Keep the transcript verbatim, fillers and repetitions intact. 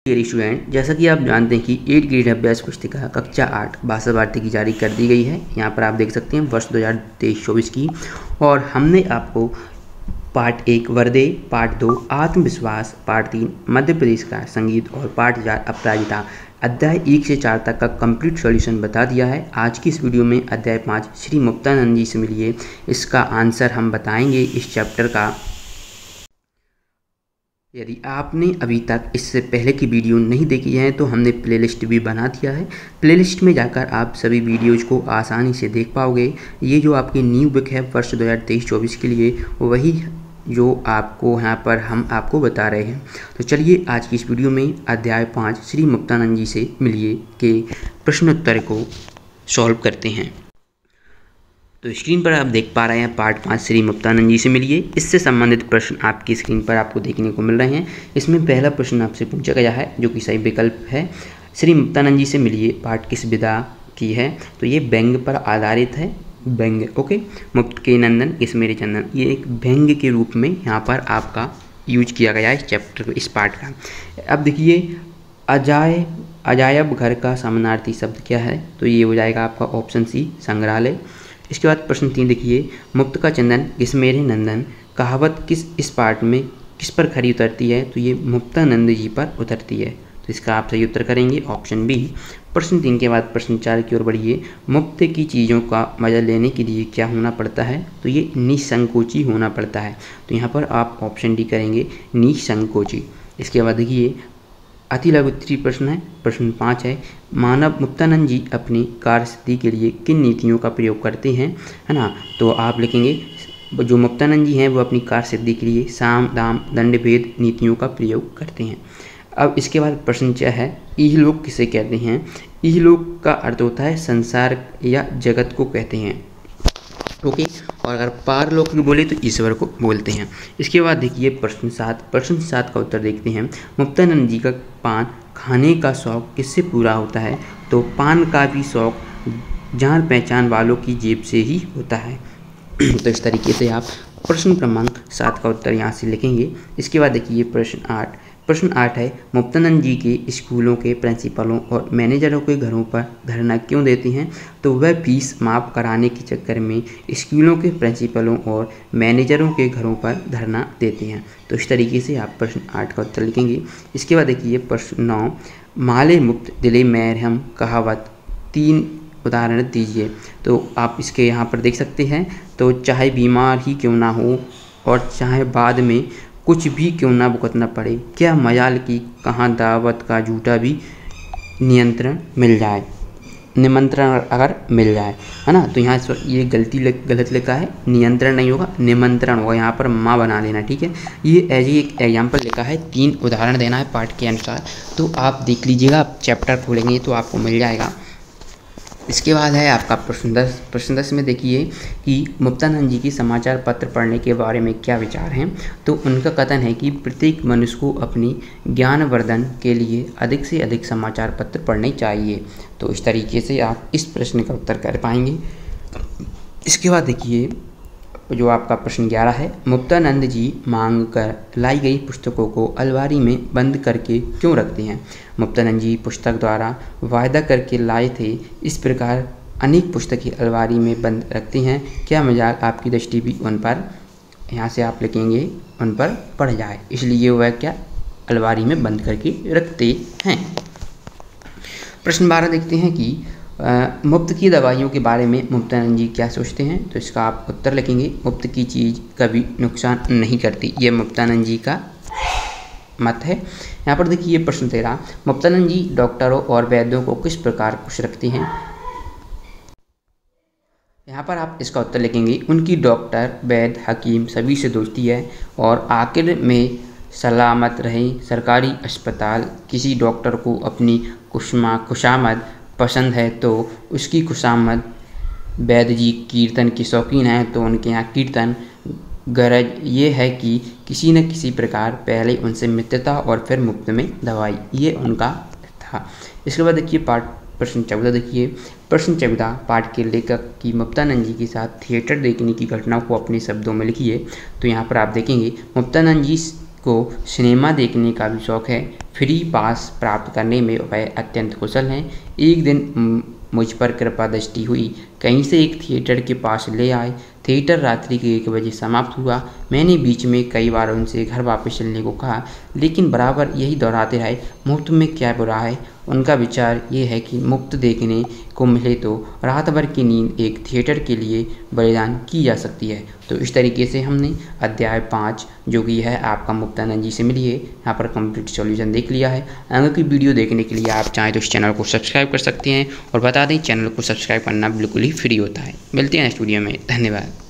Dear student, जैसा कि आप जानते हैं कि एट ग्रेड अभ्यास पुस्तिका कक्षा आठ भाषा भारती की जारी कर दी गई है। यहाँ पर आप देख सकते हैं वर्ष दो हज़ार तेईस चौबीस की, और हमने आपको पार्ट एक वर्दे, पार्ट दो आत्मविश्वास, पार्ट तीन मध्य प्रदेश का संगीत और पार्ट चार अपराजिता अध्याय एक से चार तक का कंप्लीट सॉल्यूशन बता दिया है। आज की इस वीडियो में अध्याय पाँच श्री मुक्तानंद जी से मिलिए, इसका आंसर हम बताएंगे इस चैप्टर का। यदि आपने अभी तक इससे पहले की वीडियो नहीं देखी है तो हमने प्लेलिस्ट भी बना दिया है। प्लेलिस्ट में जाकर आप सभी वीडियोज़ को आसानी से देख पाओगे। ये जो आपकी न्यू बुक है वर्ष दो हज़ार तेईस चौबीस के लिए, वही जो आपको यहाँ पर हम आपको बता रहे हैं। तो चलिए आज की इस वीडियो में अध्याय पाँच श्री मुक्तानंद जी से मिलिए के प्रश्नोत्तर को सॉल्व करते हैं। तो स्क्रीन पर आप देख पा रहे हैं पार्ट पाँच श्री मुक्तानंद जी से मिलिए। इससे संबंधित प्रश्न आपकी स्क्रीन पर आपको देखने को मिल रहे हैं। इसमें पहला प्रश्न आपसे पूछा गया है जो कि सही विकल्प है। श्री मुक्तानंद जी से मिलिए पाठ किस विधा की है, तो ये व्यंग पर आधारित है। व्यंग, ओके। मुक्त के नंदन किस मेरे चंदन, ये एक व्यंग के रूप में यहाँ पर आपका यूज किया गया है इस चैप्टर इस पार्ट का। अब देखिए अजाय अजायब घर का समानार्थी शब्द क्या है, तो ये हो जाएगा आपका ऑप्शन सी संग्रहालय। इसके बाद प्रश्न तीन देखिए मुक्त का चंदन किस मेरे नंदन कहावत किस इस पार्ट में किस पर खरी उतरती है, तो ये मुक्तानंद जी पर उतरती है। तो इसका आप सही उत्तर करेंगे ऑप्शन बी। प्रश्न तीन के बाद प्रश्न चार की ओर बढ़िए। मुक्त की चीज़ों का मजा लेने के लिए क्या होना पड़ता है, तो ये निसंकोची होना पड़ता है। तो यहाँ पर आप ऑप्शन डी करेंगे निसंकोची। इसके बाद देखिए अति लघु उत्तरीय प्रश्न है, प्रश्न पाँच है। मानव मुक्तानंद जी अपनी कार्यसिद्धि के लिए किन नीतियों का प्रयोग करते हैं, है ना। तो आप लिखेंगे जो मुक्तानंद जी हैं वो अपनी कार्यसिद्धि के लिए साम दाम दंड भेद नीतियों का प्रयोग करते हैं। अब इसके बाद प्रश्न छह है इहलोक किसे कहते हैं। इहलोक का अर्थ होता है संसार या जगत को कहते हैं, ओके। और अगर पारलोक में बोले तो ईश्वर को बोलते हैं। इसके बाद देखिए प्रश्न सात प्रश्न सात का उत्तर देखते हैं। मुक्तानंद जी का पान खाने का शौक किससे पूरा होता है, तो पान का भी शौक जान पहचान वालों की जेब से ही होता है। तो इस तरीके से आप प्रश्न क्रमांक सात का उत्तर यहाँ से लिखेंगे। इसके बाद देखिए प्रश्न आठ प्रश्न आठ है मुक्तानंद जी के स्कूलों के प्रिंसिपलों और मैनेजरों के घरों पर धरना क्यों देते हैं, तो वह फीस माफ़ कराने के चक्कर में स्कूलों के प्रिंसिपलों और मैनेजरों के घरों पर धरना देते हैं। तो इस तरीके से आप प्रश्न आठ का उत्तर लिखेंगे। इसके बाद देखिए प्रश्न नौ माले मुक्त दिले मैरहम कहावत तीन उदाहरण दीजिए। तो आप इसके यहाँ पर देख सकते हैं। तो चाहे बीमार ही क्यों ना हो और चाहे बाद में कुछ भी क्यों ना भुगतना पड़े, क्या मजाल की कहाँ दावत का झूठा भी नियंत्रण मिल जाए निमंत्रण अगर मिल जाए, है ना। तो यहाँ ये गलती गलत लिखा है, नियंत्रण नहीं होगा निमंत्रण होगा, यहाँ पर माँ बना देना, ठीक है। ये एज एक एग्जाम्पल लिखा है, तीन उदाहरण देना है पाठ के अनुसार। तो आप देख लीजिएगा, आप चैप्टर खोलेंगे तो आपको मिल जाएगा। इसके बाद है आपका प्रश्न दस प्रश्न दस में देखिए कि मुक्तानंद जी की समाचार पत्र पढ़ने के बारे में क्या विचार हैं। तो उनका कथन है कि प्रत्येक मनुष्य को अपनी ज्ञानवर्धन के लिए अधिक से अधिक समाचार पत्र पढ़ने चाहिए। तो इस तरीके से आप इस प्रश्न का उत्तर कर पाएंगे। इसके बाद देखिए जो आपका प्रश्न ग्यारह है मुक्तानंद जी मांग कर लाई गई पुस्तकों को अलमारी में बंद करके क्यों रखते हैं। मुक्तानंद जी पुस्तक द्वारा वायदा करके लाए थे, इस प्रकार अनेक पुस्तकें अलमारी में बंद रखते हैं, क्या मजाक आपकी दृष्टि भी उन पर, यहाँ से आप लिखेंगे उन पर पड़ जाए, इसलिए वह क्या अलमारी में बंद करके रखते हैं। प्रश्न बारह देखते हैं कि आ, मुफ्त की दवाइयों के बारे में मुक्तानंद जी क्या सोचते हैं। तो इसका आप उत्तर लिखेंगे मुफ्त की चीज़ कभी नुकसान नहीं करती, ये मुक्तानंद जी का मत है। यहाँ पर देखिए प्रश्न तेरह मुक्तानंद जी डॉक्टरों और वैद्यों को किस प्रकार खुश रखते हैं। यहाँ पर आप इसका उत्तर लिखेंगे उनकी डॉक्टर वैद्य हकीम सभी से दोस्ती है और आखिर में सलामत रहे। सरकारी अस्पताल किसी डॉक्टर को अपनी खुशमा खुशामद पसंद है तो उसकी खुशामद, वैद्य जी कीर्तन के शौकीन हैं तो उनके यहाँ कीर्तन, गरज ये है कि किसी न किसी प्रकार पहले उनसे मित्रता और फिर मुफ्त में दवाई, ये उनका था। इसके बाद देखिए पाठ प्रश्न चौदह देखिए प्रश्न चौदह पाठ के लेखक की मुक्तानंद जी के साथ थिएटर देखने की घटना को अपने शब्दों में लिखिए। तो यहाँ पर आप देखेंगे मुक्तानंद जी को सिनेमा देखने का भी शौक़ है। फ्री पास प्राप्त करने में वह अत्यंत कुशल हैं। एक दिन मुझ पर कृपा दृष्टि हुई, कहीं से एक थिएटर के पास ले आए। थिएटर रात्रि के एक बजे समाप्त हुआ। मैंने बीच में कई बार उनसे घर वापस चलने को कहा, लेकिन बराबर यही दोहराते रहे, मुफ्त में क्या बुरा है। उनका विचार ये है कि मुफ्त देखने को मिले तो रात भर की नींद एक थिएटर के लिए बलिदान की जा सकती है। तो इस तरीके से हमने अध्याय पाँच जो कि है आपका मुक्तानंद जी से मिली है, यहाँ पर कंप्लीट सॉल्यूशन देख लिया है। आगे की वीडियो देखने के लिए आप चाहें तो इस चैनल को सब्सक्राइब कर सकते हैं। और बता दें, चैनल को सब्सक्राइब करना बिल्कुल ही फ्री होता है। मिलते हैं नेक्स्ट वीडियो में। धन्यवाद।